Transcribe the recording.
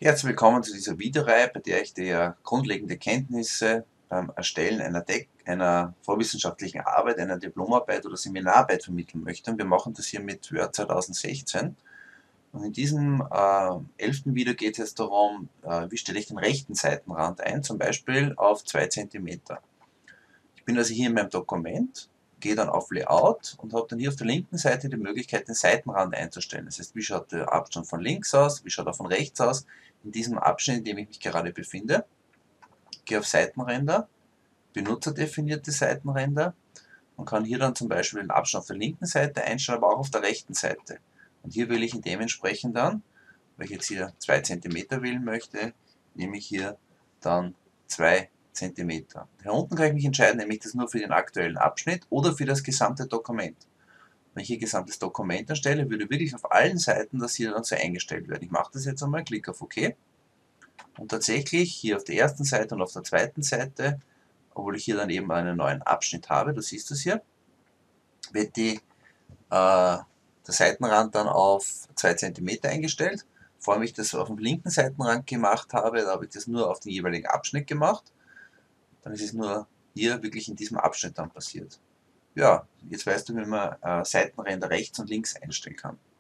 Herzlich willkommen zu dieser Videoreihe, bei der ich dir grundlegende Kenntnisse beim Erstellen einer vorwissenschaftlichen Arbeit, einer Diplomarbeit oder Seminararbeit vermitteln möchte. Und wir machen das hier mit Word 2016. Und in diesem 11. Video geht es jetzt darum, wie stelle ich den rechten Seitenrand ein, zum Beispiel auf 2 cm. Ich bin also hier in meinem Dokument, gehe dann auf Layout und habe dann hier auf der linken Seite die Möglichkeit, den Seitenrand einzustellen. Das heißt, wie schaut der Abstand von links aus, wie schaut er von rechts aus, in diesem Abschnitt, in dem ich mich gerade befinde. Gehe auf Seitenränder, benutzerdefinierte Seitenränder und kann hier dann zum Beispiel den Abstand auf der linken Seite einstellen, aber auch auf der rechten Seite. Und hier wähle ich dementsprechend dann, weil ich jetzt hier 2 cm wählen möchte, nehme ich hier dann 2 cm. Hier unten kann ich mich entscheiden, nehme ich das nur für den aktuellen Abschnitt oder für das gesamte Dokument. Wenn ich hier gesamtes Dokument erstelle, würde wirklich auf allen Seiten das hier dann so eingestellt werden. Ich mache das jetzt einmal, klicke auf OK. Und tatsächlich hier auf der ersten Seite und auf der zweiten Seite, obwohl ich hier dann eben einen neuen Abschnitt habe, du siehst das hier, wird der Seitenrand dann auf 2 cm eingestellt. Vor allem, ich das auf dem linken Seitenrand gemacht habe, da habe ich das nur auf den jeweiligen Abschnitt gemacht. Dann ist es nur hier wirklich in diesem Abschnitt dann passiert. Ja, jetzt weißt du, wie man Seitenränder rechts und links einstellen kann.